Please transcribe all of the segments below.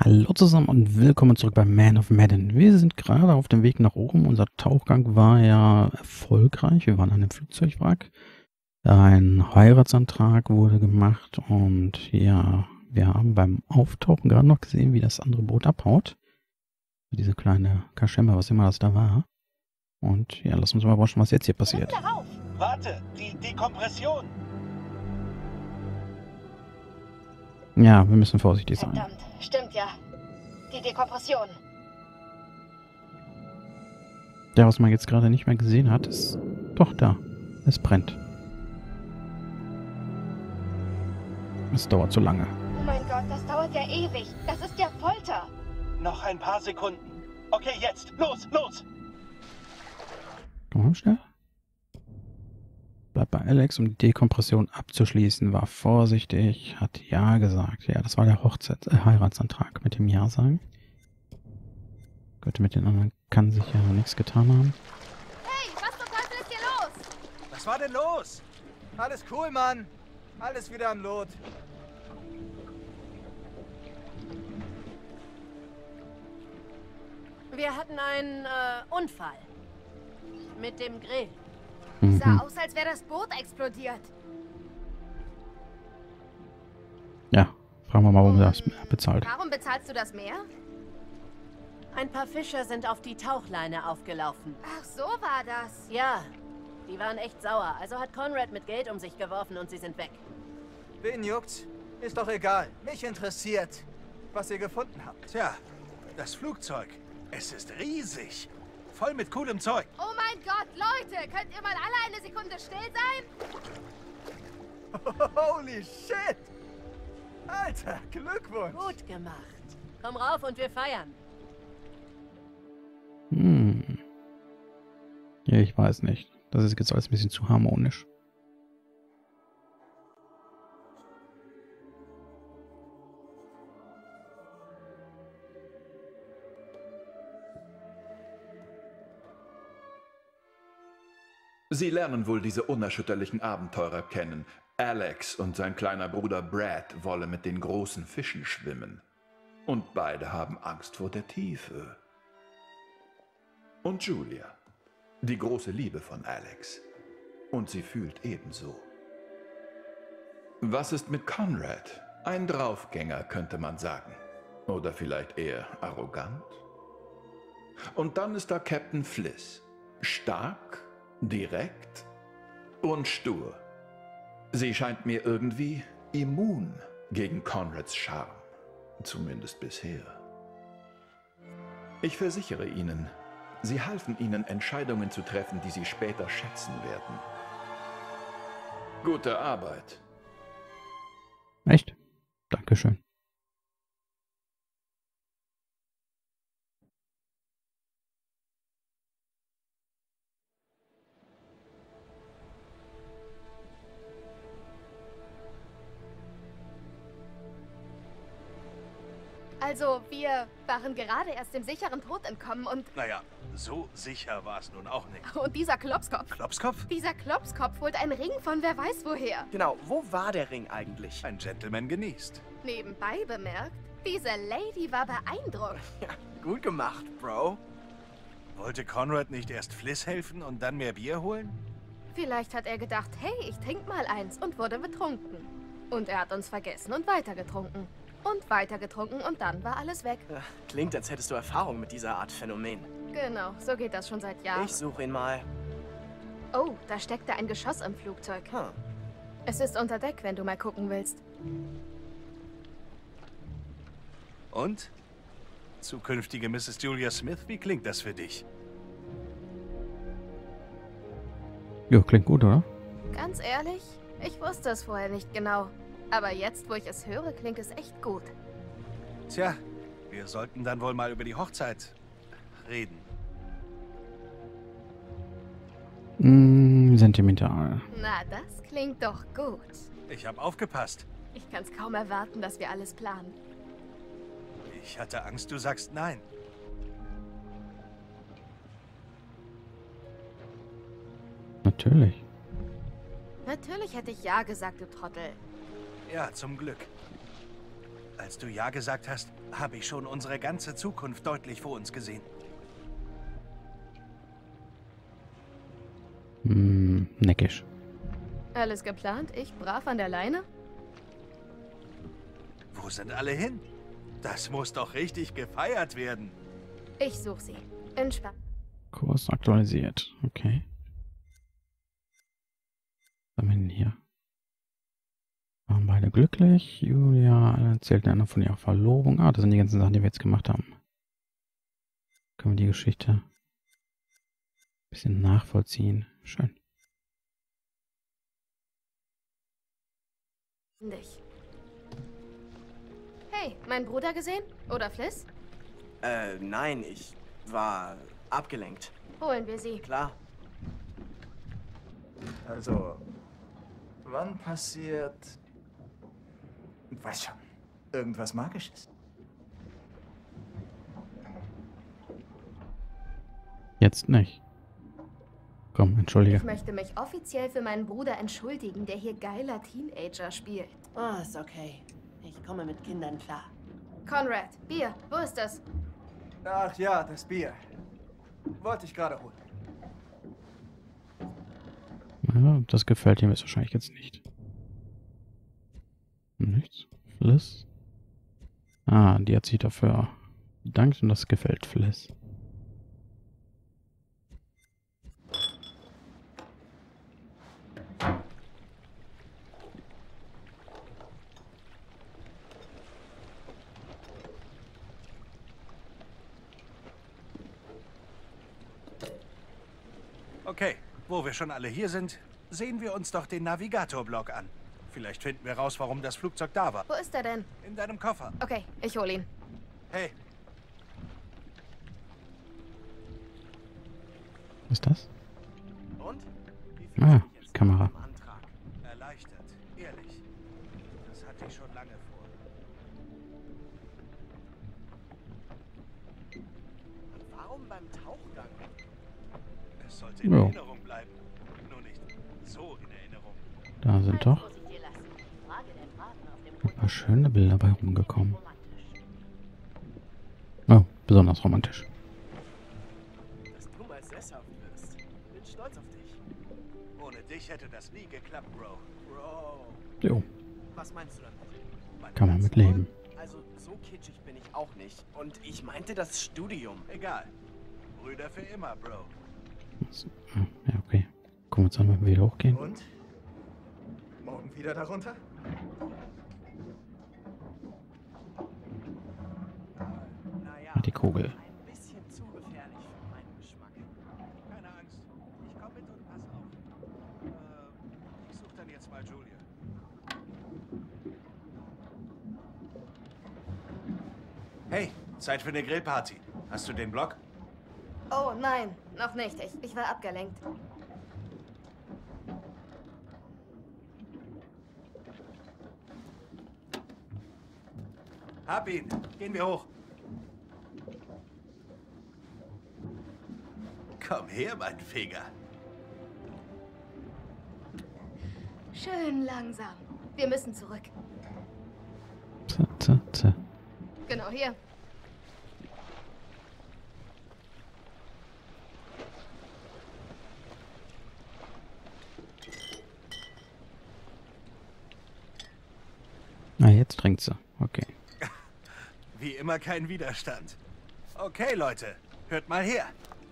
Hallo zusammen und willkommen zurück bei Man of Medan. Wir sind gerade auf dem Weg nach oben. Unser Tauchgang war ja erfolgreich. Wir waren an einem Flugzeugwrack. Ein Heiratsantrag wurde gemacht und ja, wir haben beim Auftauchen gerade noch gesehen, wie das andere Boot abhaut. Diese kleine Kaschemme, was immer das da war. Und ja, lass uns mal überraschen, was jetzt hier passiert. Warte, die Dekompression. Ja, wir müssen vorsichtig sein. Verdammt, stimmt ja. Die Dekompression. Der, was man jetzt gerade nicht mehr gesehen hat, ist doch da. Es brennt. Es dauert zu lange. Oh mein Gott, das dauert ja ewig. Das ist ja Folter. Noch ein paar Sekunden. Okay, jetzt. Los, los. Komm mal schnell. Bleib bei Alex, um die Dekompression abzuschließen. War vorsichtig, hat Ja gesagt. Ja, das war der Heiratsantrag mit dem Ja sagen. Gut, mit den anderen kann sich ja nichts getan haben. Hey, was zum Teufel ist hier los? Was war denn los? Alles cool, Mann. Alles wieder am Lot. Wir hatten einen Unfall. Mit dem Grill. Sah aus, als wäre das Boot explodiert. Ja, fragen wir mal, warum er das bezahlt. Warum bezahlst du das mehr? Ein paar Fischer sind auf die Tauchleine aufgelaufen. Ach, so war das. Ja, die waren echt sauer. Also hat Conrad mit Geld um sich geworfen und sie sind weg. Wen juckt's? Ist doch egal. Mich interessiert, was ihr gefunden habt. Tja, das Flugzeug. Es ist riesig. Voll mit coolem Zeug. Oh mein Gott, Leute, könnt ihr mal alle eine Sekunde still sein? Holy shit! Alter, Glückwunsch! Gut gemacht. Komm rauf und wir feiern. Ja, ich weiß nicht. Das ist jetzt alles ein bisschen zu harmonisch. Sie lernen wohl diese unerschütterlichen Abenteurer kennen. Alex und sein kleiner Bruder Brad wollen mit den großen Fischen schwimmen. Und beide haben Angst vor der Tiefe. Und Julia, die große Liebe von Alex. Und sie fühlt ebenso. Was ist mit Conrad? Ein Draufgänger, könnte man sagen. Oder vielleicht eher arrogant? Und dann ist da Captain Fliss. Stark, direkt und stur. Sie scheint mir irgendwie immun gegen Conrads Charme. Zumindest bisher. Ich versichere Ihnen, sie halfen Ihnen, Entscheidungen zu treffen, die Sie später schätzen werden. Gute Arbeit. Echt? Dankeschön. Also, wir waren gerade erst dem sicheren Tod entkommen und... Naja, so sicher war es nun auch nicht. Und dieser Klopskopf. Klopskopf? Dieser Klopskopf holt einen Ring von wer weiß woher. Genau, wo war der Ring eigentlich? Ein Gentleman genießt. Nebenbei bemerkt, diese Lady war beeindruckt. Ja, gut gemacht, Bro. Wollte Conrad nicht erst Fliss helfen und dann mehr Bier holen? Vielleicht hat er gedacht, hey, ich trink mal eins und wurde betrunken. Und er hat uns vergessen und weitergetrunken. Und weitergetrunken und dann war alles weg. Klingt, als hättest du Erfahrung mit dieser Art Phänomen. Genau, so geht das schon seit Jahren. Ich suche ihn mal. Oh, da steckte ein Geschoss im Flugzeug. Es ist unter Deck, wenn du mal gucken willst. Und? Zukünftige Mrs. Julia Smith, wie klingt das für dich? Jo, klingt gut, oder? Ganz ehrlich, ich wusste es vorher nicht genau. Aber jetzt, wo ich es höre, klingt es echt gut. Tja, wir sollten dann wohl mal über die Hochzeit reden. Sentimental. Na, das klingt doch gut. Ich habe aufgepasst. Ich kann es kaum erwarten, dass wir alles planen. Ich hatte Angst, du sagst nein. Natürlich. Natürlich hätte ich ja gesagt, du Trottel. Ja, zum Glück. Als du Ja gesagt hast, habe ich schon unsere ganze Zukunft deutlich vor uns gesehen. Neckisch. Alles geplant? Ich brav an der Leine? Wo sind alle hin? Das muss doch richtig gefeiert werden. Ich suche sie. Entspannt. Kurs aktualisiert. Okay. Was haben wir denn hier? Waren beide glücklich. Julia erzählt einer von ihrer Verlobung. Ah, das sind die ganzen Sachen, die wir jetzt gemacht haben. Können wir die Geschichte ein bisschen nachvollziehen. Schön. Dich. Hey, mein Bruder gesehen? Oder Fliss? Nein, ich war abgelenkt. Holen wir sie. Klar. Also, wann passiert... Weiß schon, irgendwas Magisches? Jetzt nicht. Komm, entschuldige. Ich möchte mich offiziell für meinen Bruder entschuldigen, der hier geiler Teenager spielt. Oh, ist okay. Ich komme mit Kindern klar. Conrad, Bier, wo ist das? Ach ja, das Bier. Wollte ich gerade holen. Ja, das gefällt ihm jetzt wahrscheinlich jetzt nicht. Nichts. Fliss. Ah, die hat sich dafür bedankt und das gefällt Fliss. Okay, wo wir schon alle hier sind, sehen wir uns doch den Navigator-Blog an. Vielleicht finden wir raus, warum das Flugzeug da war. Wo ist er denn? In deinem Koffer. Okay, ich hol ihn. Hey, Was ist das? Und? Wie Ah, fühlst du dich jetzt Kamera. nach dem Antrag? erleichtert, ehrlich. Das hatte ich schon lange vor. Und warum beim Tauchgang? Es sollte in Ja. Erinnerung bleiben. Nur nicht so in Erinnerung. Da sind doch ein paar schöne Bilder bei rumgekommen. Oh, besonders romantisch. Dass du mal sesshaft wirst. Bin stolz auf dich. Ohne dich hätte das nie geklappt, Bro. Bro. Jo, Was meinst du damit? Meine kann man ganze mit leben. Also, so kitschig bin ich auch nicht. Und ich meinte das Studium. Egal. Brüder für immer, Bro. Ja, okay. Gucken wir uns an, wenn wir wieder hochgehen. Und? Morgen wieder darunter? Naja, Die Kugel. ein bisschen zu gefährlich für meinen Geschmack. Keine Angst. Ich komm mit und pass auf. Ich such dann jetzt mal Julia. Hey, Zeit für eine Grillparty. Hast du den Blog? Oh nein, noch nicht. Ich war abgelenkt. Hab ihn. Gehen wir hoch. Komm her, mein Feger. Schön langsam. Wir müssen zurück. Tja. Genau hier. Ah, jetzt trinkt sie. Okay. Wie immer kein Widerstand. Okay, Leute, hört mal her.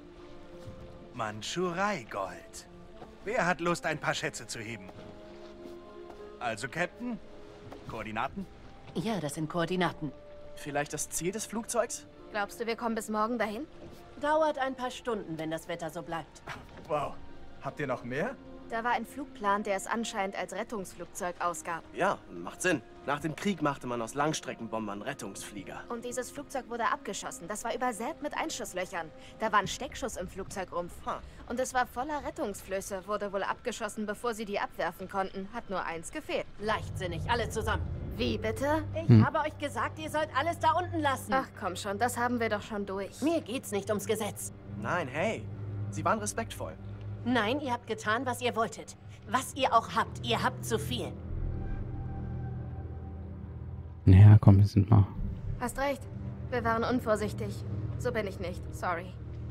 Mandschurei-Gold. Wer hat Lust, ein paar Schätze zu heben? Also, Captain? Koordinaten? Ja, das sind Koordinaten. Vielleicht das Ziel des Flugzeugs? Glaubst du, wir kommen bis morgen dahin? Dauert ein paar Stunden, wenn das Wetter so bleibt. Wow. Habt ihr noch mehr? Da war ein Flugplan, der es anscheinend als Rettungsflugzeug ausgab. Ja, macht Sinn. Nach dem Krieg machte man aus Langstreckenbombern Rettungsflieger. Und dieses Flugzeug wurde abgeschossen. Das war übersät mit Einschusslöchern. Da war ein Steckschuss im Flugzeugrumpf. Ha. Und es war voller Rettungsflöße. Wurde wohl abgeschossen, bevor sie die abwerfen konnten. Hat nur eins gefehlt. Leichtsinnig, alle zusammen. Wie bitte? Ich habe euch gesagt, ihr sollt alles da unten lassen. Ach komm schon, das haben wir doch schon durch. Mir geht's nicht ums Gesetz. Nein, hey. Sie waren respektvoll. Nein, ihr habt getan, was ihr wolltet. Was ihr auch habt, ihr habt zu viel. Ja, komm, wir sind mal. Hast recht. Wir waren unvorsichtig. So bin ich nicht. Sorry.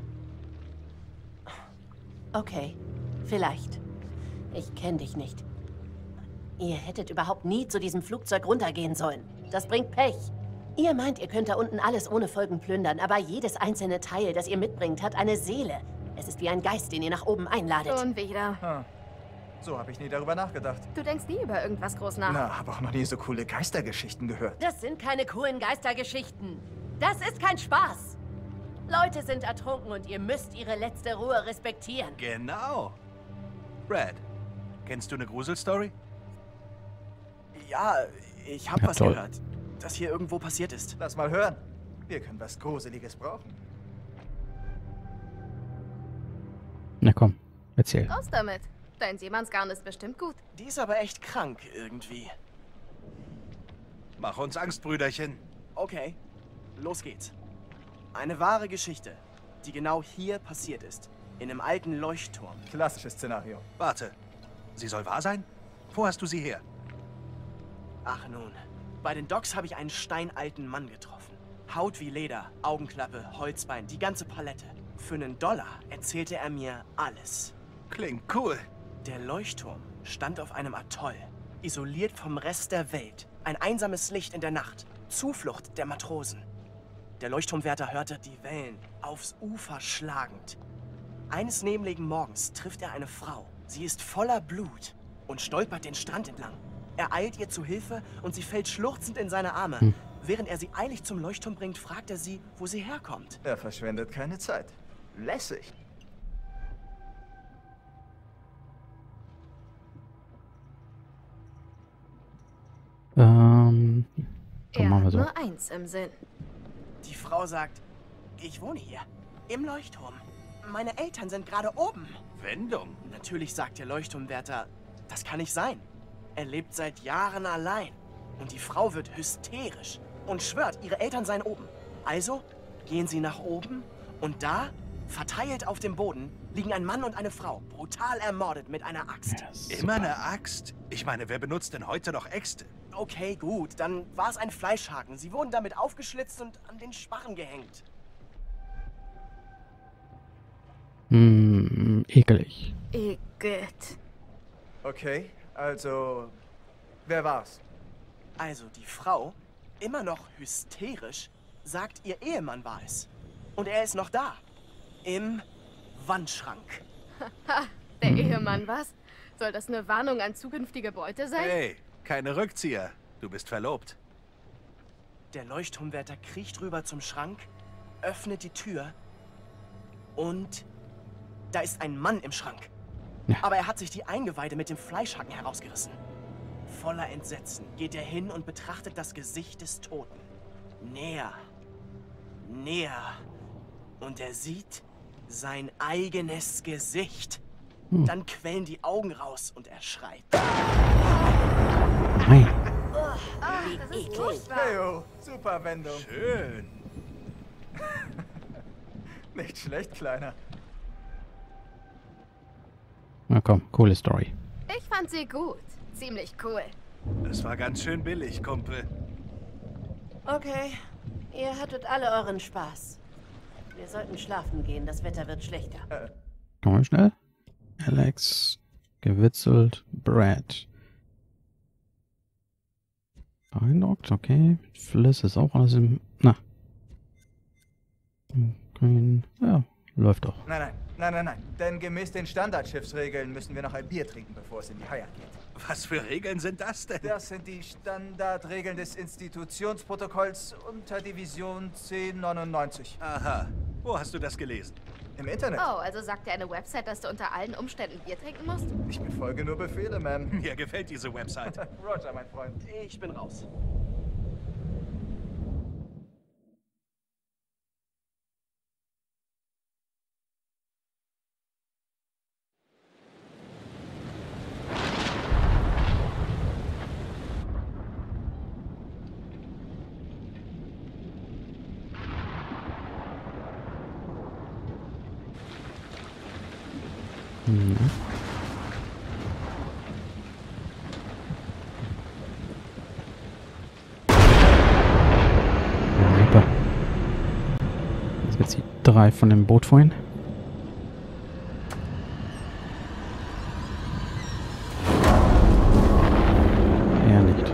Okay, vielleicht. Ich kenne dich nicht. Ihr hättet überhaupt nie zu diesem Flugzeug runtergehen sollen. Das bringt Pech. Ihr meint, ihr könnt da unten alles ohne Folgen plündern, aber jedes einzelne Teil, das ihr mitbringt, hat eine Seele. Es ist wie ein Geist, den ihr nach oben einladet. Schon wieder. Hm. So habe ich nie darüber nachgedacht. Du denkst nie über irgendwas groß nach. Na, habe auch noch nie so coole Geistergeschichten gehört. Das sind keine coolen Geistergeschichten. Das ist kein Spaß. Leute sind ertrunken und ihr müsst ihre letzte Ruhe respektieren. Genau. Brad, kennst du eine Gruselstory? Ja, ich habe Ja, was toll. gehört, das hier irgendwo passiert ist. Lass mal hören. Wir können was Gruseliges brauchen. Na komm, erzähl. Raus damit. Dein Seemannsgarn ist bestimmt gut. Die ist aber echt krank irgendwie. Mach uns Angst, Brüderchen. Okay, los geht's. Eine wahre Geschichte, die genau hier passiert ist. In einem alten Leuchtturm. Klassisches Szenario. Warte, sie soll wahr sein? Wo hast du sie her? Ach nun, bei den Docks habe ich einen steinalten Mann getroffen. Haut wie Leder, Augenklappe, Holzbein, die ganze Palette. Für $1 erzählte er mir alles. Klingt cool. Der Leuchtturm stand auf einem Atoll, isoliert vom Rest der Welt. Ein einsames Licht in der Nacht, Zuflucht der Matrosen. Der Leuchtturmwärter hörte die Wellen aufs Ufer schlagend. Eines nebligen Morgens trifft er eine Frau. Sie ist voller Blut und stolpert den Strand entlang. Er eilt ihr zu Hilfe und sie fällt schluchzend in seine Arme. Während er sie eilig zum Leuchtturm bringt, fragt er sie, wo sie herkommt. Er verschwendet keine Zeit. Lässig. Komm, Er machen wir hat so. nur eins im Sinn. Die Frau sagt, ich wohne hier, im Leuchtturm. Meine Eltern sind gerade oben. Wendung. Natürlich sagt der Leuchtturmwärter, das kann nicht sein. Er lebt seit Jahren allein. Und die Frau wird hysterisch und schwört, ihre Eltern seien oben. Also gehen sie nach oben und da, verteilt auf dem Boden, liegen ein Mann und eine Frau, brutal ermordet mit einer Axt. Ja, super. Immer eine Axt? Ich meine, wer benutzt denn heute noch Äxte? Okay, gut, dann war es ein Fleischhaken. Sie wurden damit aufgeschlitzt und an den Sparren gehängt. Ekelig. Igitt. Okay, also, wer war's? Also die Frau, immer noch hysterisch, sagt, ihr Ehemann war es. Und er ist noch da. Im Wandschrank. Der Ehemann, was? Soll das eine Warnung an zukünftige Beute sein? Hey, keine Rückzieher. Du bist verlobt. Der Leuchtturmwärter kriecht rüber zum Schrank, öffnet die Tür und da ist ein Mann im Schrank. Ja. Aber er hat sich die Eingeweide mit dem Fleischhaken herausgerissen. Voller Entsetzen geht er hin und betrachtet das Gesicht des Toten. Näher. Näher. Und er sieht sein eigenes Gesicht. Dann quellen die Augen raus und er schreit. Nein. Das ist furchtbar. Heyo, super Wendung. Schön. Nicht schlecht, Kleiner. Na komm, coole Story. Ich fand sie gut. Ziemlich cool. Das war ganz schön billig, Kumpel. Okay, ihr hattet alle euren Spaß. Wir sollten schlafen gehen, das Wetter wird schlechter. Komm mal schnell. Alex, gewitzelt, Brad. Beeindruckt, okay. Fliss ist auch alles im... Na. Grün. Ja, läuft doch. Nein. Denn gemäß den Standardschiffsregeln müssen wir noch ein Bier trinken, bevor es in die Haie geht. Was für Regeln sind das denn? Das sind die Standardregeln des Institutionsprotokolls unter Division 1099. Aha. Wo hast du das gelesen? Im Internet. Oh, also sagt dir eine Website, dass du unter allen Umständen Bier trinken musst? Ich befolge nur Befehle, Ma'am. Mir gefällt diese Website. Roger, mein Freund. Ich bin raus. Mhm. Spielerei von dem Boot vorhin. Eher nicht.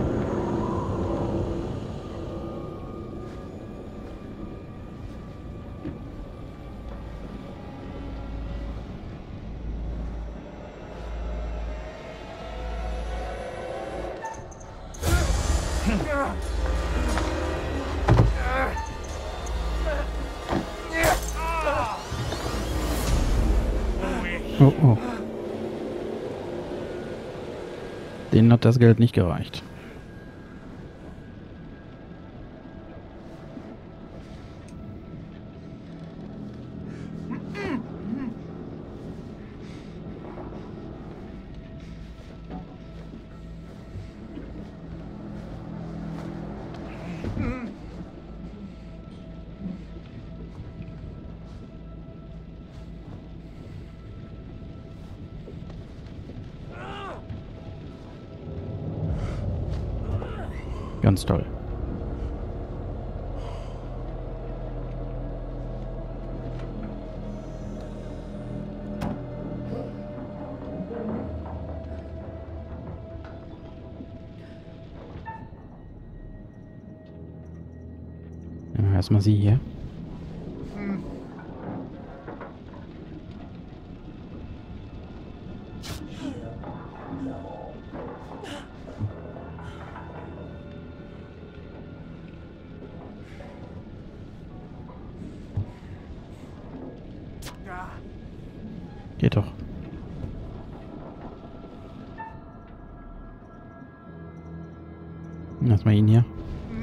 Oh, oh. Denen hat das Geld nicht gereicht. Ganz toll. Ja, erstmal sie hier. Geht doch. Erstmal ihn hier.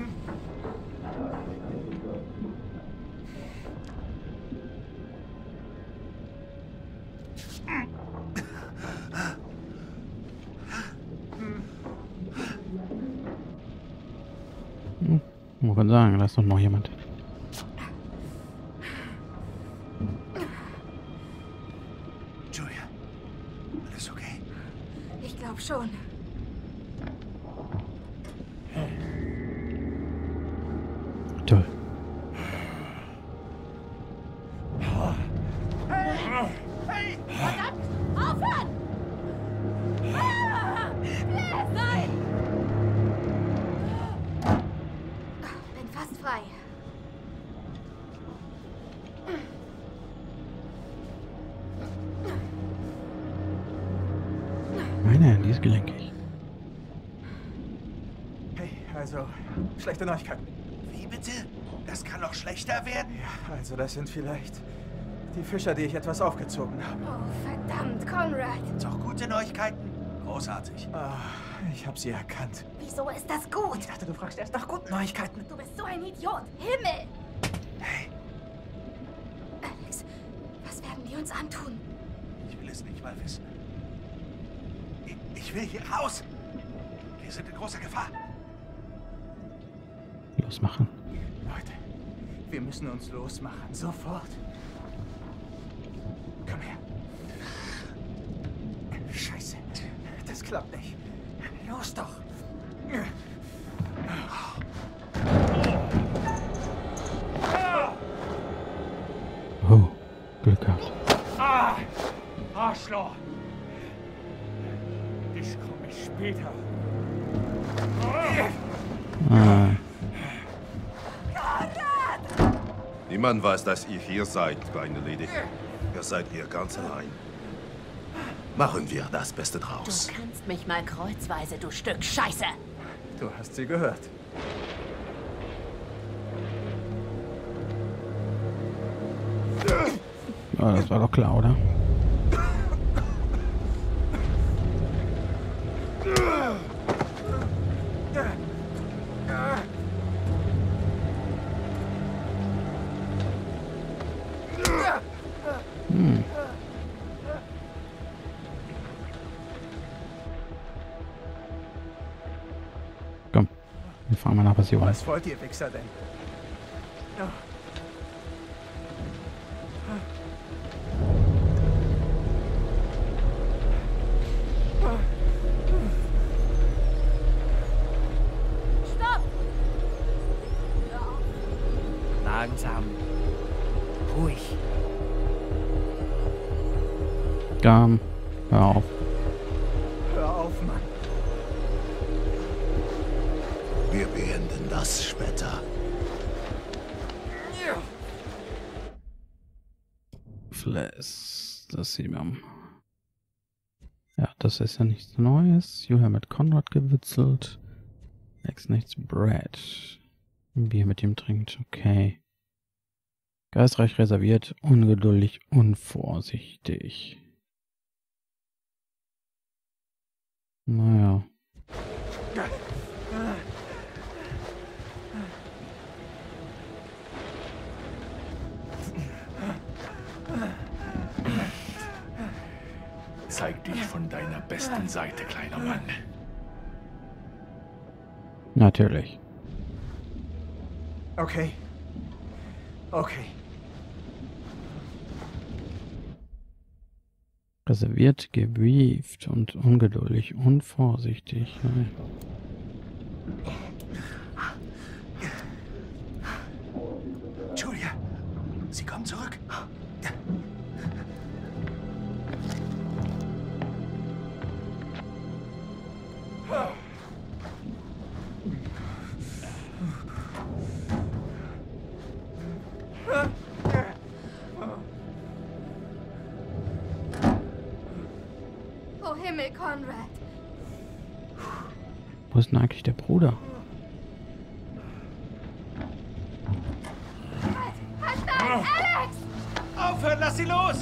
Man kann sagen, da ist doch noch jemand. Julia, alles okay? Ich glaube schon. Toll. Verdammt! Aufhören! Ah! Nein! Bin fast frei. Meine Hand ist gelenkig. Hey, also, schlechte Neuigkeiten. Wie bitte? Das kann noch schlechter werden? Ja, also das sind vielleicht die Fischer, die ich etwas aufgezogen habe. Oh, verdammt, Conrad. Doch gute Neuigkeiten? Großartig. Ah, ich habe sie erkannt. Wieso ist das gut? Ich dachte, du fragst erst nach guten Neuigkeiten. Du bist so ein Idiot. Himmel! Hey, Alex, was werden die uns antun? ich will es nicht mal wissen. Ich will hier raus. Wir sind in großer Gefahr. Losmachen. Leute, wir müssen uns losmachen. Sofort. Komm her. Scheiße. Das klappt nicht. Los doch. Oh, Glück gehabt. Ah! Arschloch! Dich komme ich später. Ah, Niemand weiß, dass ihr hier seid, kleine Lady. Ihr seid hier ganz allein. Machen wir das Beste Du draus. kannst mich mal kreuzweise, du Stück Scheiße. Du hast sie gehört. ja, das war doch klar, oder? Komm, wir fahren mal nach Passion. Was wollt ihr, Wichser, denn? Stopp! Langsam. ruhig. Hör auf. Hör auf, Mann. Wir beenden das später. Fliss. Das sieht man. Ja, das ist ja nichts Neues. Julia mit Konrad gewitzelt. Lex nichts Brad. Ein Bier mit ihm trinkt. Okay. Geistreich reserviert, ungeduldig, unvorsichtig. Naja. Zeig dich von deiner besten Seite, kleiner Mann. Natürlich. Okay. Okay. Reserviert, gebrieft und ungeduldig, unvorsichtig. Julia, sie kommen zurück. Oh Himmel, Konrad. Wo ist denn eigentlich der Bruder? Halt nein, Alex! Aufhören, lass sie los!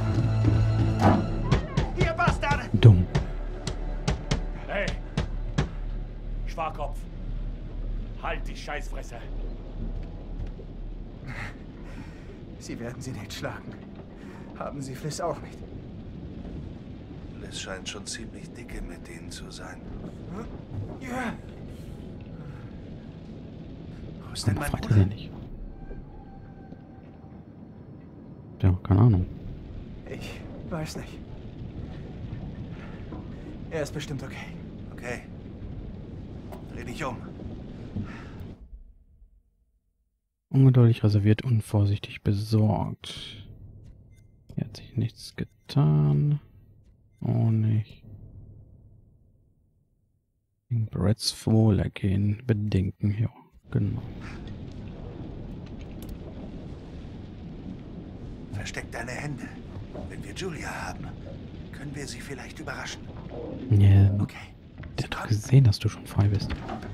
Ihr Bastarde! Dumm. Hey! Schwarkopf! Halt die Scheißfresse! Sie werden sie nicht schlagen. Haben Sie Fliss auch nicht? Es scheint schon ziemlich dicke mit denen zu sein. Ja. Wo ist denn Warum mein fragt er Bruder? den nicht? Ja, keine Ahnung. Ich weiß nicht. Er ist bestimmt okay. Okay. Dreh dich um. Ungeduldig, reserviert, unvorsichtig, besorgt. Hier hat sich nichts getan. Oh, nicht. In Brads Wohlergehen bedenken, ja, genau. Versteck deine Hände. Wenn wir Julia haben, können wir sie vielleicht überraschen. Ja, Okay. der hat doch gesehen, dass du schon frei bist.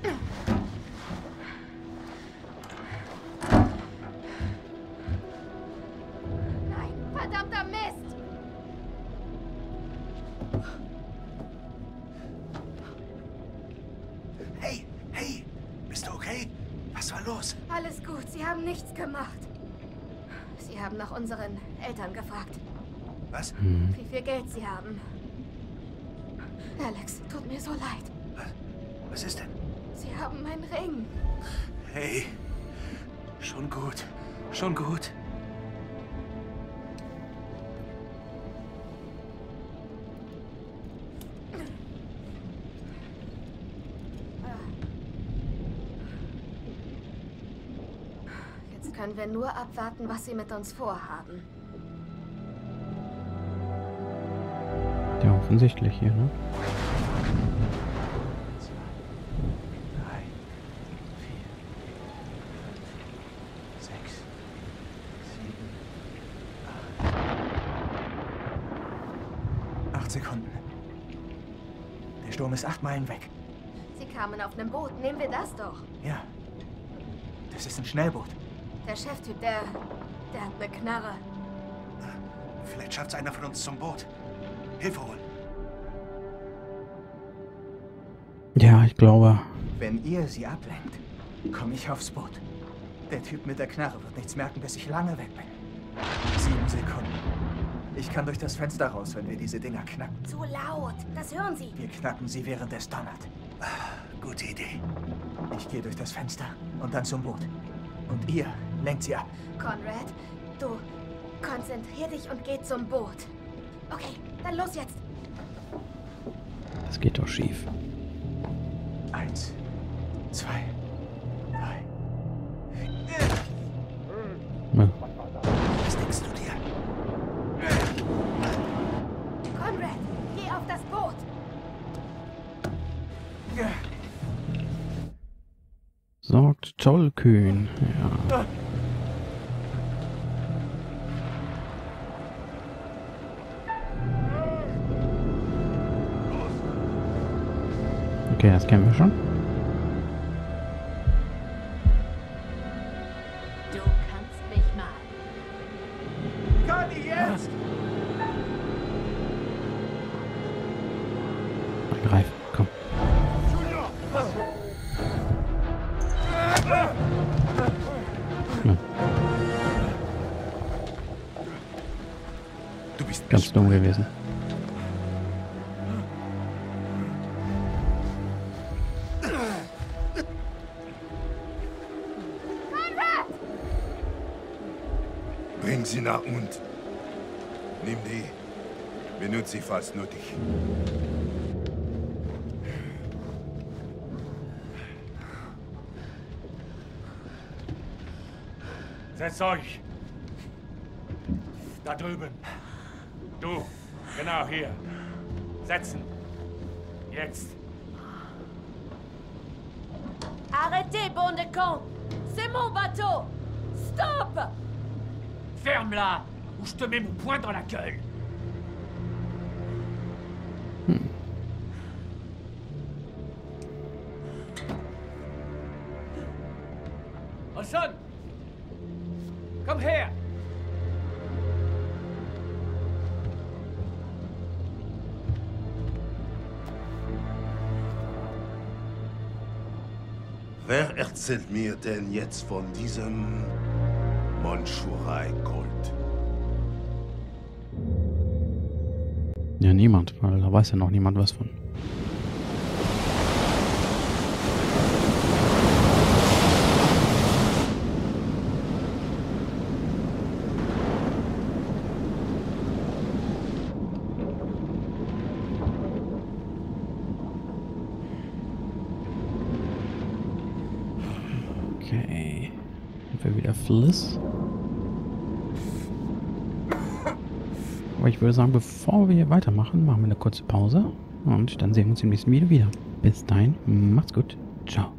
Nein, verdammter Mist! Hey, hey! Bist du okay? Was war los? Alles gut, sie haben nichts gemacht. Sie haben nach unseren Eltern gefragt, Was? wie viel Geld sie haben. Alex, tut mir so leid. Was ist denn? Sie haben meinen Ring. Hey. Schon gut. Schon gut. Jetzt können wir nur abwarten, was sie mit uns vorhaben. Ja, offensichtlich hier, ne? 3, 4, 6, 7, 8 Sekunden. Der Sturm ist 8 Meilen weg. Sie kamen auf einem Boot. Nehmen wir das doch. Ja. Das ist ein Schnellboot. Der Cheftyp, der hat eine Knarre. Vielleicht schafft's einer von uns zum Boot. Hilfe holen. Ja, ich glaube. Wenn ihr sie ablenkt, komme ich aufs Boot. Der Typ mit der Knarre wird nichts merken, bis ich lange weg bin. 7 Sekunden. Ich kann durch das Fenster raus, wenn wir diese Dinger knacken. Zu laut. Das hören Sie. Wir knacken sie, während es donnert. Gute Idee. Ich gehe durch das Fenster und dann zum Boot. Und ihr lenkt sie ab. Konrad, du konzentrier dich und geh zum Boot. Okay, dann los jetzt. Das geht doch schief. 1, 2, 3. Ja. Ist Sorgt tollkühn. Ja. Okay, das kennen wir schon. Du kannst mich mal. Conny, jetzt! Angreifen, komm. Ja. Du bist Ganz dumm gewesen. Bring sie nach unten. Nimm die. Benutze sie, falls nötig. Setzt euch! Da drüben. Du, genau hier. Setzen. Jetzt. Arrêtez, bande de cons! C'est mon bateau! Stop! Ferme-la, ou je te mets mon poing dans la gueule. Olson! Komm her! Wer erzählt mir denn jetzt von diesem Mondschurei-Kult? Ja, niemand, weil da weiß ja noch niemand was von. Okay. Sind wir wieder Fliss. Aber ich würde sagen, bevor wir hier weitermachen, machen wir eine kurze Pause. Und dann sehen wir uns im nächsten Video wieder. Bis dahin, macht's gut. Ciao.